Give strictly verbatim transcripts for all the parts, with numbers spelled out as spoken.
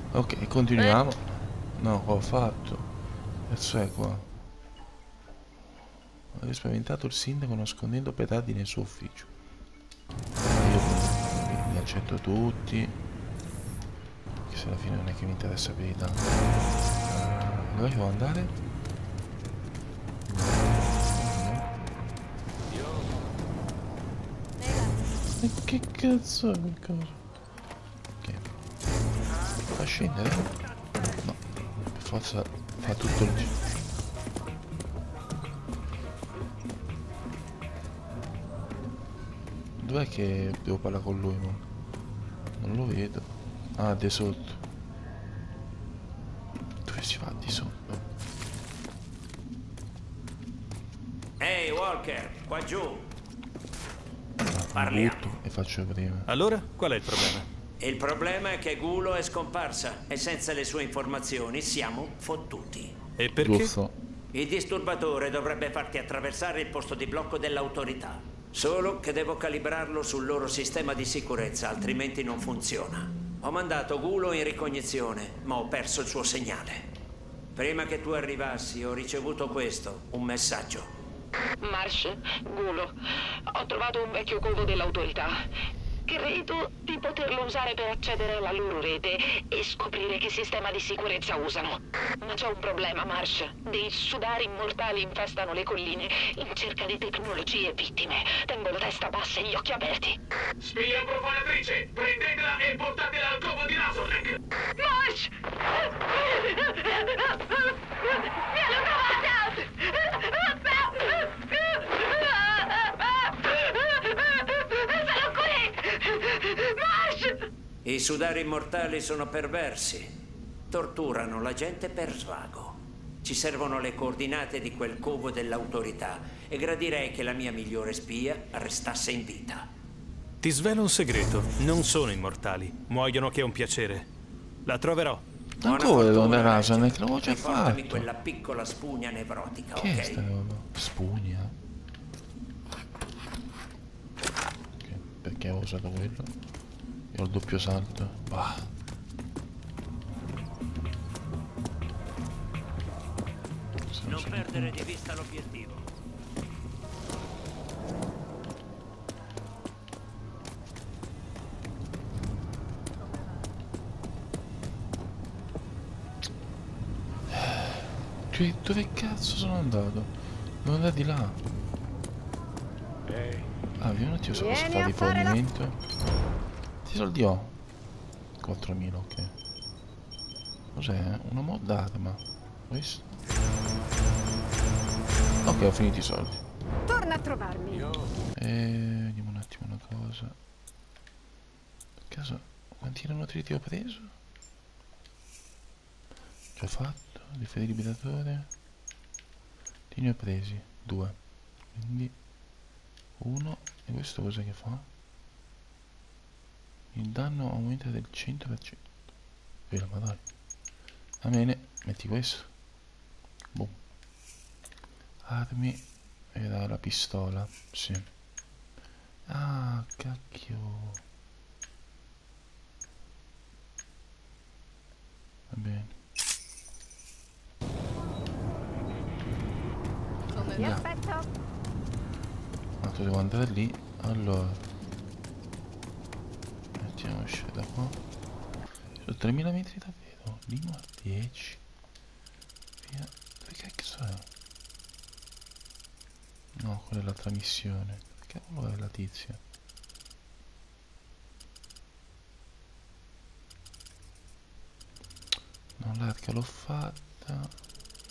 Ok, continuiamo. No, qua ho fatto. Adesso è qua. Ho spaventato il sindaco nascondendo petardi nel suo ufficio. Io li accetto tutti. Che se alla fine non è che mi interessa più di tanto. Dove devo andare? E che cazzo è quel coso? Ok. Fa scendere? No. Per forza fa tutto il giro. Dov'è che devo parlare con lui, mo? Non lo vedo. Ah, di sotto. Dove si va di sotto? Ehi, Walker, qua giù. Ah, mi Parliamo. butto e faccio prima. Allora, qual è il problema? Il problema è che Gulo è scomparsa e senza le sue informazioni siamo fottuti. E perché? Giusto. Il disturbatore dovrebbe farti attraversare il posto di blocco dell'autorità. Solo che devo calibrarlo sul loro sistema di sicurezza, altrimenti non funziona. Ho mandato Gulo in ricognizione, ma ho perso il suo segnale. Prima che tu arrivassi ho ricevuto questo, un messaggio. Marsh, Gulo, ho trovato un vecchio covo dell'autorità. Credo di poterlo usare per accedere alla loro rete e scoprire che sistema di sicurezza usano. Ma c'è un problema, Marsh. Dei sudari immortali infestano le colline in cerca di tecnologie e vittime. Tengo la testa bassa e gli occhi aperti. Spia profanatrice! Prendetela e portatela al covo di Razorneck! Marsh! Mi hanno trovata! Sono qui! Marsh! I sudari immortali sono perversi. Torturano la gente per svago. Ci servono le coordinate di quel covo dell'autorità e gradirei che la mia migliore spia restasse in vita. Ti svelo un segreto. Non sono immortali. Muoiono che è un piacere. La troverò. Ancora devo andare a Razorneck, Ragione. l'avevo già Riportami fatto. quella piccola spugna nevrotica, Che è ok? sta roba? Spugna? Ok, perché ho usato quello? E ho il doppio salto. Bah. Non perdere di vista l'obiettivo. Cioè, dove cazzo sono andato? Devo andare di là. Ah, vediamo un attimo se posso fare rifornimento. Quanti soldi ho? quattromila, ok. Cos'è? Una mod arma. Questo? Ok, ho finito i soldi. Torna a trovarmi. E vediamo un attimo una cosa. Per caso, quanti erano triti ho preso? Già fatto. Defibrilatore. Quanti ne ho presi? Due. Quindi uno. E questo cosa che fa? Il danno aumenta del cento per cento. Vero, ma dai. Va bene, metti questo. Boom. Armi. Era la pistola. Sì. Ah, cacchio. Va bene. Ti aspetto. Ma tu devo andare lì. Allora. Mettiamo uscire da qua. Sono tremila metri davvero. Limo a dieci. Via. Dove cazzo è? No, quella è l'altra missione. Che cavolo è la tizia? No, l'arca l'ho fatta.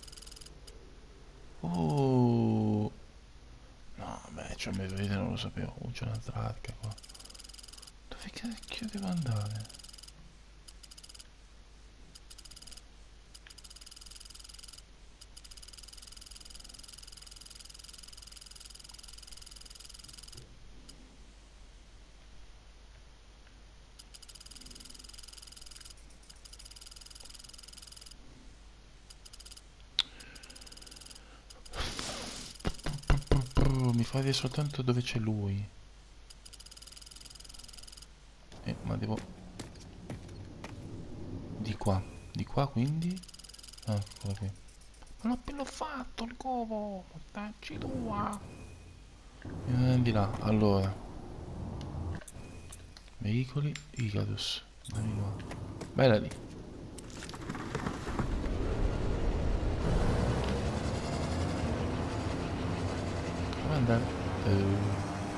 Oh. No, beh, cioè, mi vedete, non lo sapevo. Oh, c'è un'altra arca qua. Dove cacchio devo andare? Mi fa vedere soltanto dove c'è lui. Eh, ma devo... Di qua. Di qua quindi. Ah, eccola qui. Ma l'ho appena fatto il covo! Mortacci tua! Eh, di là, allora. Veicoli, Icarus. Bella lì. Come andare? Uh.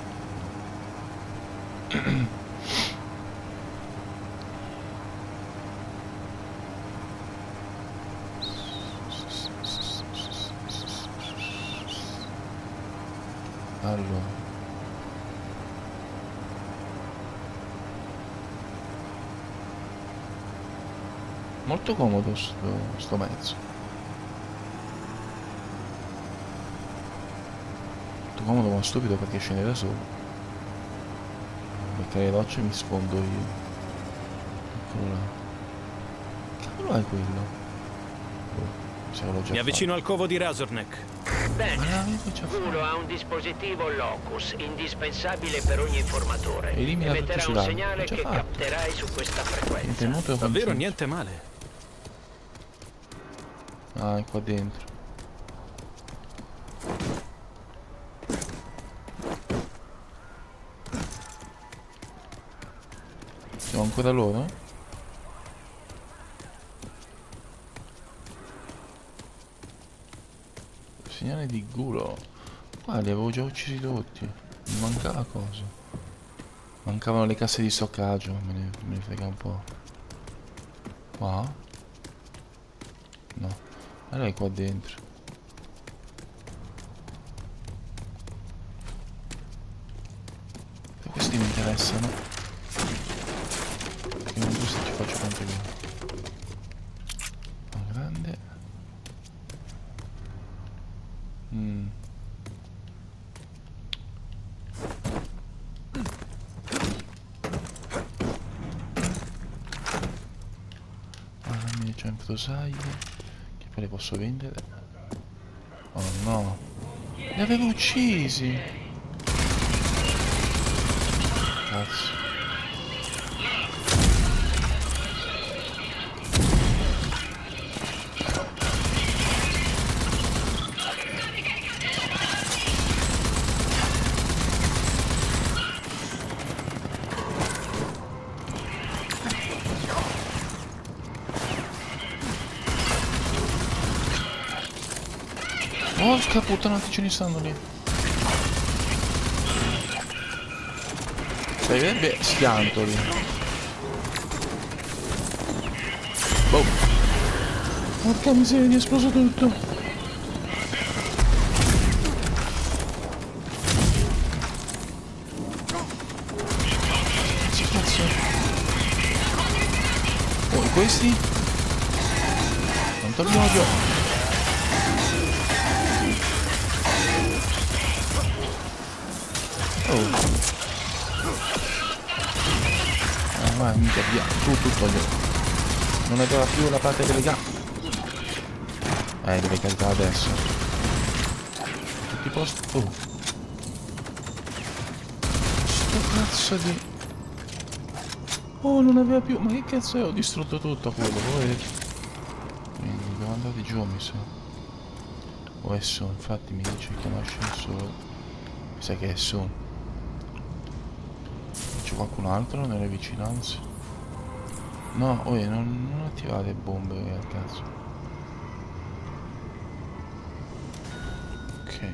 Allora. Molto comodo sto, sto mezzo. Molto comodo ma stupido perché scende da solo. Perché le docce mi sfondo io. Eccolo là. Che cavolo è quello? Oh, se l'ho già Mi fatto. avvicino al covo di Razorneck. Bene, Ma l'avevo già Gulo fatto. ha un dispositivo Locus, indispensabile per ogni informatore. Elimina tutti Emetterà i un solari. segnale L'ho già che fatto. capterai su questa frequenza. Niente molto da Davvero condizione. niente male. Ah, è qua dentro. Siamo ancora loro? Segnale di Gulo. Qua li avevo già uccisi tutti. Mi mancava cosa? Mancavano le casse di stoccaggio. Me ne, me ne frega un po'. Qua? No. Allora è qua dentro. E questi mi interessano. Perché non so se ci faccio tanto bene. Una grande. Mm. Armi centrosaglie. Che poi le posso vendere. Oh no. Li avevo uccisi. Cazzo. Porca puttana, quanti ce ne stanno lì? Sarebbe schianto lì. Boh. Porca miseria, è esploso tutto. Che cazzo? Oh, e questi? Quanto li odio? Oh. Ah, ma mica via. Tu, tu toglio. Non aveva più la parte delle gambe. Eh, deve caricare adesso. Tutti i posti. Oh. Sto cazzo di. Oh, non aveva più. Ma che cazzo è? Ho distrutto tutto quello. Poi. Quindi devo andare giù, mi sa. O è su, infatti mi dice che non ascensore. Mi sa che è su. C'è qualcun altro nelle vicinanze? No, oh, non, non attivate bombe al cazzo. Ok.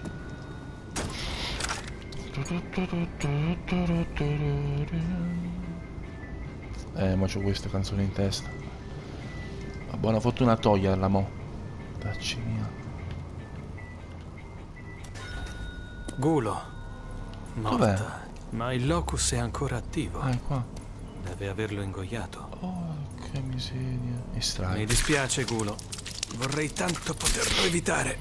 Eh, ma c'ho questa canzone in testa. Ma buona fortuna a toglierla, mo. Tacci mia. Gulo. Dov'è? Morta. Ma il locus è ancora attivo. Ah, è qua. Deve averlo ingoiato. Oh, che miseria. Estrai. Mi dispiace, Gulo. Vorrei tanto poterlo evitare.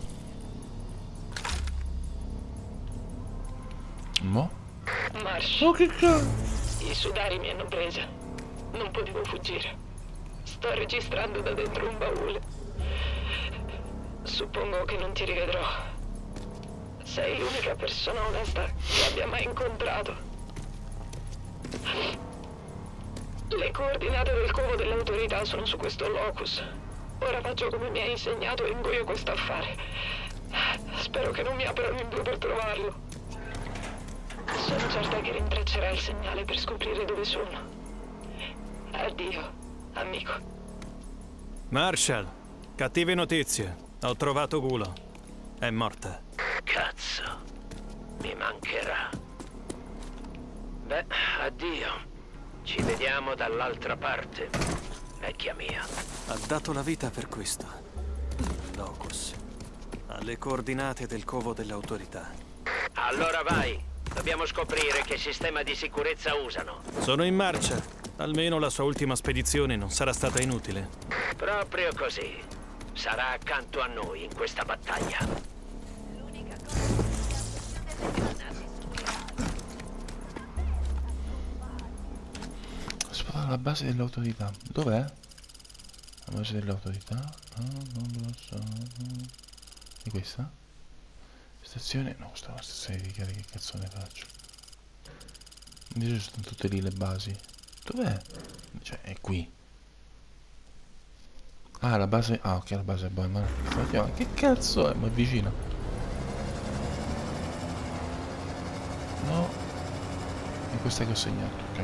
Mo? Marsh, Oh, che cazzo? i sudari mi hanno presa. Non potevo fuggire. Sto registrando da dentro un baule. Suppongo che non ti rivedrò. Sei l'unica persona onesta che abbia mai incontrato. Le coordinate del covo dell'autorità sono su questo locus. Ora faccio come mi hai insegnato e ingoio questo affare. Spero che non mi aprano in blu per trovarlo. Sono certa che rintraccerà il segnale per scoprire dove sono. Addio, amico. Marshall, cattive notizie. Ho trovato Gulo. È morta. Cazzo, mi mancherà. Beh, addio. Ci vediamo dall'altra parte, vecchia mia. Ha dato la vita per questo. Locus. Ha le coordinate del covo dell'autorità. Allora vai. Dobbiamo scoprire che sistema di sicurezza usano. Sono in marcia. Almeno la sua ultima spedizione non sarà stata inutile. Proprio così. Sarà accanto a noi in questa battaglia. Sparare alla base dell'autorità. Dov'è? La base dell'autorità? Ah, non lo so. E questa? Stazione? No, questa è una stazione di richiari, che cazzo ne faccio? Invece sono tutte lì le basi. Dov'è? Cioè, è qui. Ah, la base... Ah, ok, la base è buona. Ma che cazzo è? Ma è vicino. No. E questa che ho segnato, ok.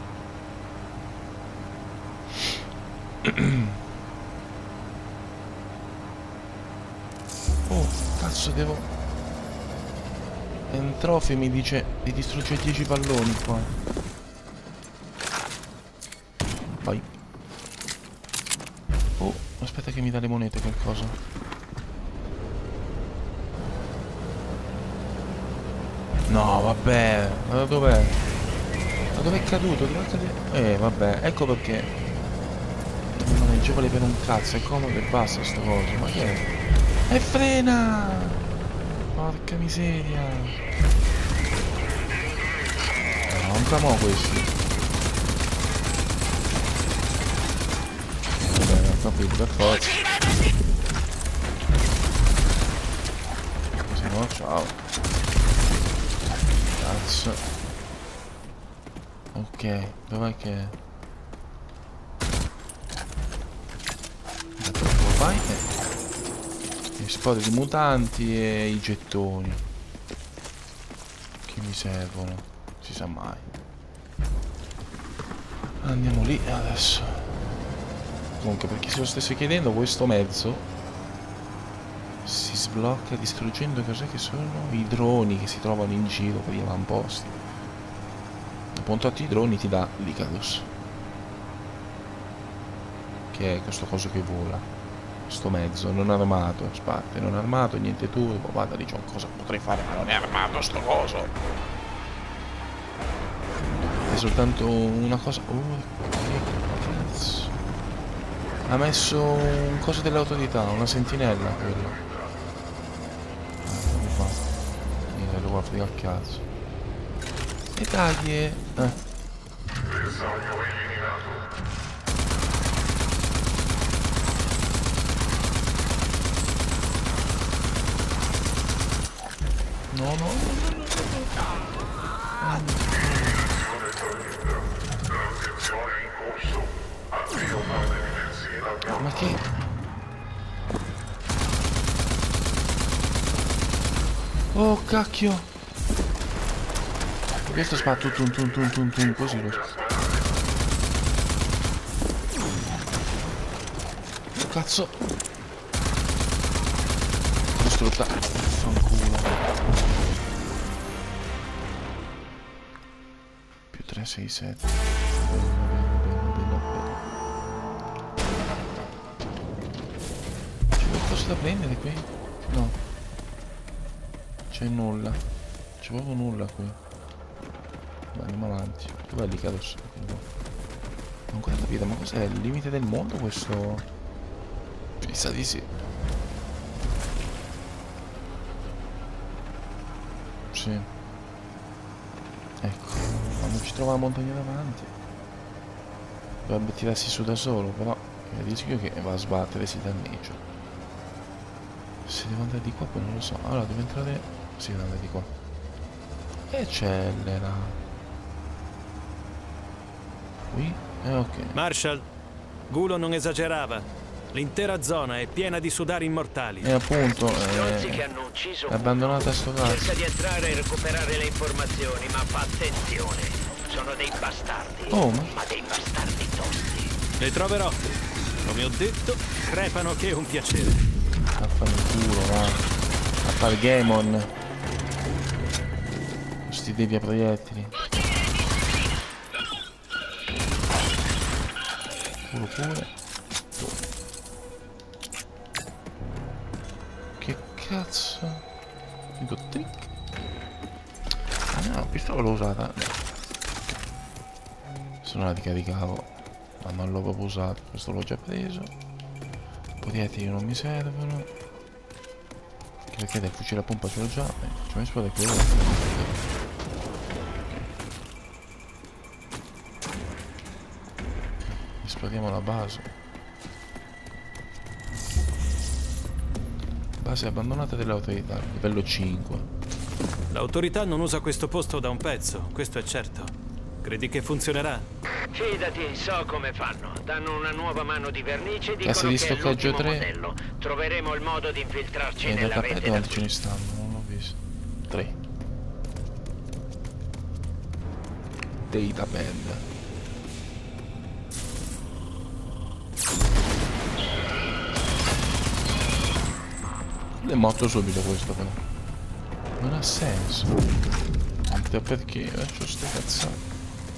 Oh, cazzo, devo... Entrofi mi dice di distruggere dieci palloni qua. Vai. Oh, aspetta che mi dà le monete qualcosa. No, vabbè. Ma dov'è? Ma dov'è caduto? Dov'è caduto? Eh, vabbè, ecco perché non è giovane per un cazzo, è comodo e basta sta cosa. Ma che è? E frena! Porca miseria. No, non camo questi. Vabbè, ho capito, per forza. Se no, ciao. Cazzo. Ok, dov'è che... Vai. Le spade di mutanti e i gettoni che mi servono, si sa mai. Andiamo lì adesso. Comunque, per chi se lo stesse chiedendo, questo mezzo si sblocca distruggendo cos'è che sono i droni che si trovano in giro per gli avamposti. Dopo un tot di droni ti dà l'Icarus, che è questo coso che vola. Sto mezzo non armato, sparte, non armato, niente turbo, vada lì, c'ho cosa potrei fare, ma non è armato sto coso. È soltanto una cosa. Oh, che cazzo. Ha messo un coso dell'autorità, una sentinella quello. Ah, come fa? Niente, lo guarda al cazzo. E dai, eh. No, no, no, no, no, no. Ma che... Oh, cacchio. Questo spara tum tum tum tum tum tum, così lo... Cazzo. Distrutta. Fanculo. Più tre, sei, sette. Bello, bello, bello, bello. C'è qualcosa da prendere qui? No. C'è nulla. C'è proprio nulla qui. Ma andiamo avanti. Dov'è l'Icarus? Non ho ancora capito, ma cos'è? Il limite del mondo questo? Mi sa di sì. Sì. Ecco, quando ci trova la montagna davanti dovrebbe tirarsi su da solo, però il rischio che va a sbattere si danneggia. Se devo andare di qua poi non lo so. Allora devo entrare... Sì, devo andare di qua. E accelera. Qui? Eh, ok. Marshall, Gulo non esagerava. L'intera zona è piena di sudari immortali. E appunto, Stronzi che eh, hanno ucciso è abbandonata a sto cazzo. cerca di entrare e recuperare le informazioni, ma fa attenzione. Sono dei bastardi. Oh, ma- ma dei bastardi tosti. Le troverò. Come ho detto, crepano che è un piacere. A fare il culo, va. A fare Gamon. Questi devi a proiettili. Culo pure. Che cazzo? Dico trick. Ah no, la pistola l'ho usata. Se no la ricaricavo. Ma non l'ho proprio usato. Questo l'ho già preso. Proiettili non mi servono. Anche perché del fucile a pompa ce l'ho già. Eh, ci ho messo da quello. Esplodiamo la base. Base abbandonata dell'autorità, livello cinque. L'autorità non usa questo posto da un pezzo, questo è certo. Credi che funzionerà? Fidati, so come fanno. Danno una nuova mano di vernice e Cassa dicono di che è stoccaggio l'ultimo tre. modello. Troveremo il modo di infiltrarci E nella data rete pad da quanti qui. ce ne stanno? Non l'ho visto. tre. Datapad. È morto subito questo però. Non ha senso. Anche perché faccio ste cazzate.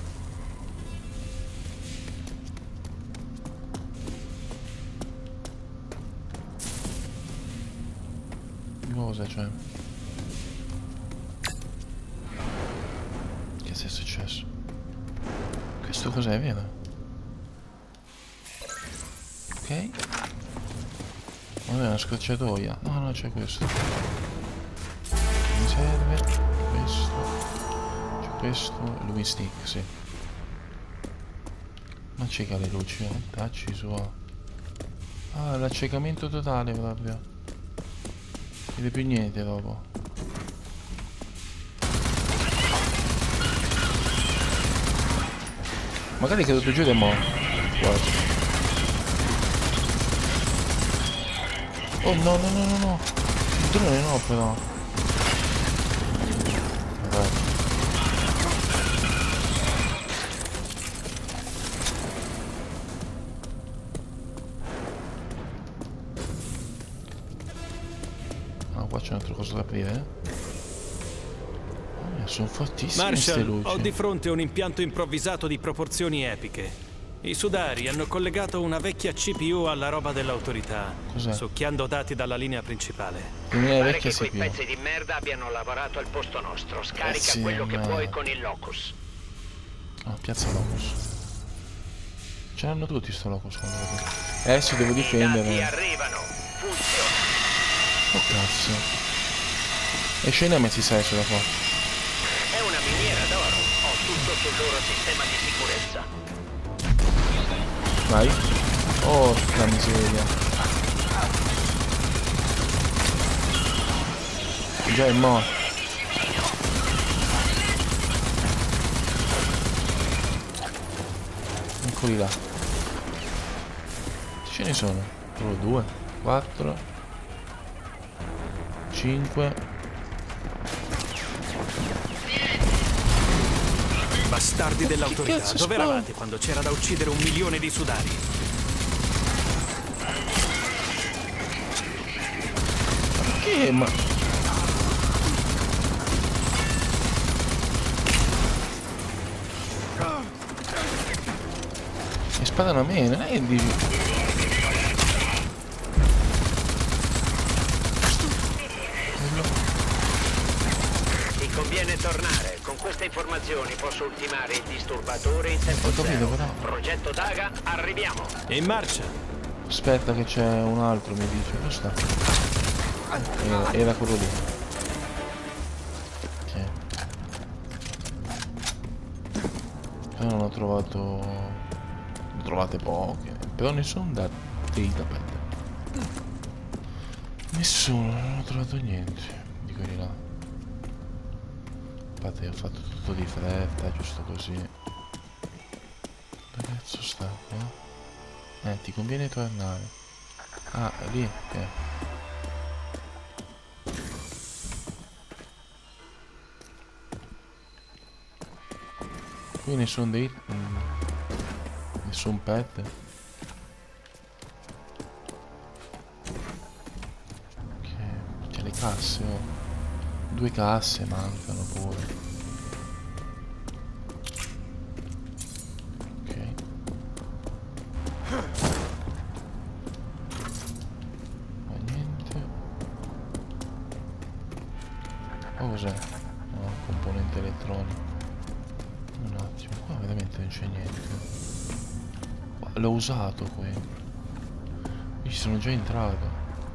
Cosa c'è? Che è successo? Questo cos'è, vero? Ok. Vabbè, una scorciatoia. No, no, c'è questo. Mi serve questo. C'è questo. Lumistick, sì. Ma acceca le luci, eh. Tacci su. Ah, l'accecamento totale proprio. Non vede più niente dopo. Magari è caduto giù ed è morto. Quasi. Oh no no no no no. Il drone no però. Vabbè. Ah, qua c'è un'altra cosa da aprire, eh? Oh, sono fortissime queste Marshall, luci. ho di fronte un impianto improvvisato di proporzioni epiche. I sudari hanno collegato una vecchia C P U alla roba dell'autorità, Cos'è? succhiando dati dalla linea principale. Quindi è Pare vecchia che quei C P U. pezzi di merda abbiano lavorato al posto nostro. Scarica Eh sì, quello che ma- puoi con il locus. Ah, piazza Locus. Ce l'hanno tutti sto Locus quando vedo. Adesso devo I dati difendere. arrivano. Funziona. Oh cazzo. E scena messi sai sulla qua. È una miniera d'oro. Ho tutto sul loro sistema di sicurezza. Vai. Porca miseria. Già è morto. Eccoli là. Ce ne sono? Solo due, quattro, cinque. Bastardi dell'autorità, cazzo dove spara? eravate quando c'era da uccidere un milione di sudari? Che ma... E sparano a me, non è che dici... Ti conviene tornare. Con queste informazioni posso ultimare il disturbatore in tempo Ho capito, zero. però. Progetto Daga, arriviamo. In marcia! Aspetta che c'è un altro, mi dice. Dove sta? Era, era quello lì. Ok. Però non ho trovato... Ne ho trovate poche. Però ne sono da Datapad. Nessuno, non ho trovato niente di quelli là. Infatti ho fatto tutto di fretta, giusto così. Dove cazzo spostarti, eh? Eh, ti conviene tornare. Ah, è lì, ok. Qui nessun dei... Mm, nessun pet. Ok, c'è le casse, oh. Due casse mancano pure. Ok. Ma niente. Oh, cos'è? No, componente elettronico. Un attimo, qua veramente non c'è niente. L'ho usato quello. Io ci sono già entrato.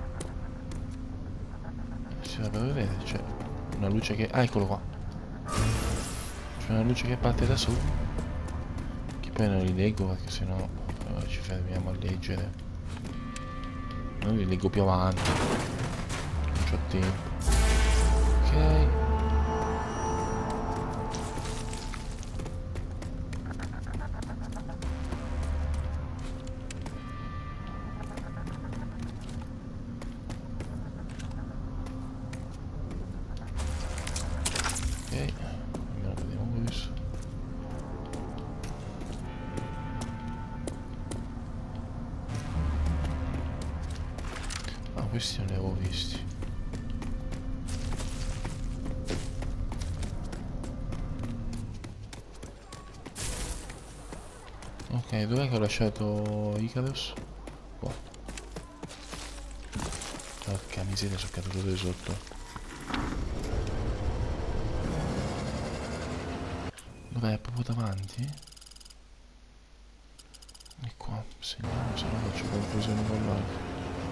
Si va per vedere, c'è una luce che... Ah, eccolo qua. C'è una luce che parte da su. Che poi non li leggo perché sennò eh, ci fermiamo a leggere. Non li leggo più avanti. Non c'ho tempo. Ok. Questi non li avevo visti. Ok, dov'è che ho lasciato Icarus? Qua. Porca miseria, sono caduto di sotto. Dov'è? Proprio davanti? E qua, segniamo, se no faccio confusione con l'altro.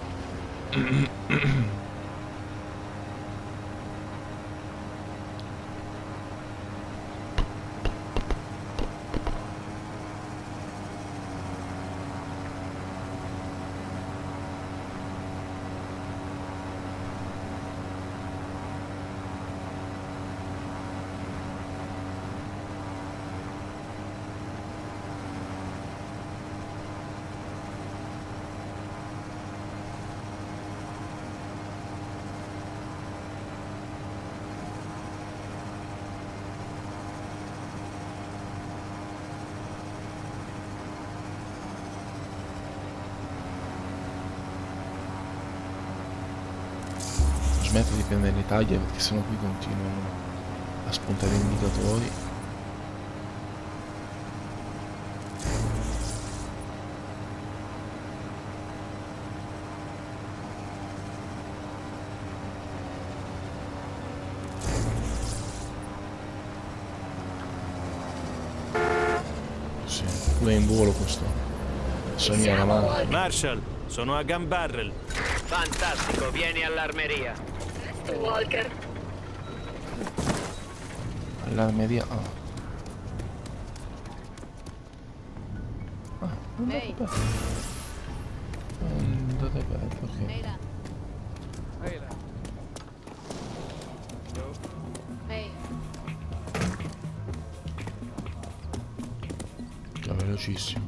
Smetto di prendere le taglie perché sennò qui continuano a spuntare indicatori. Sì, pure in volo questo. Sogna la mano. Marshall, sono a Gun Barrel. Fantastico, vieni all'armeria. Walker. All'armeria. Ah. Ah, Ehi, andate aperto, ok. ehi là. Ehi, Già velocissimo.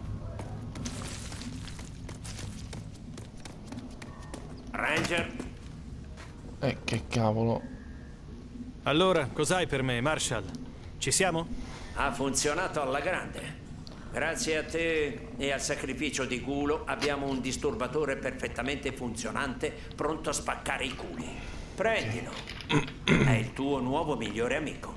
Ranger, Eh, che cavolo. Allora, cos'hai per me, Marshall? Ci siamo? ha funzionato alla grande. Grazie a te e al sacrificio di Gulo abbiamo un disturbatore perfettamente funzionante, pronto a spaccare i culi. Prendilo. È il tuo nuovo migliore amico.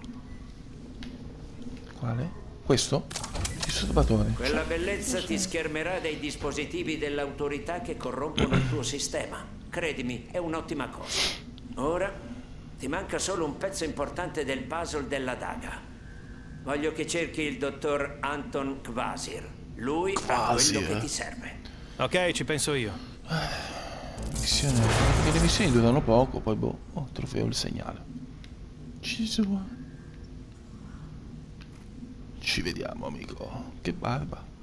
Quale? Questo? Il disturbatore. Quella bellezza ti schermerà dai dispositivi dell'autorità che corrompono il tuo sistema. Credimi, è un'ottima cosa. Ora ti manca solo un pezzo importante del puzzle della daga. Voglio che cerchi il dottor Anton Kvasir. Lui ha quello che ti serve. Ok, ci penso io. Missione. Perché le missioni durano poco, poi boh. Oh, trofeo il segnale. Ci sono. Ci vediamo, amico. Che barba.